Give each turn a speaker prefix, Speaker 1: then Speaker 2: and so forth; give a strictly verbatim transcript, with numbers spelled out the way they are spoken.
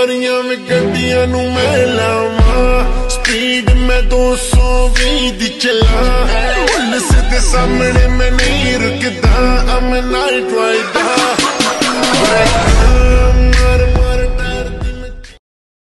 Speaker 1: सारियां में गड्डियां नू मैं लावा, स्पीड में दो सौ भी दी चला, पुलिस दे सामने मैं नहीं रुकदा, I'm a night rider।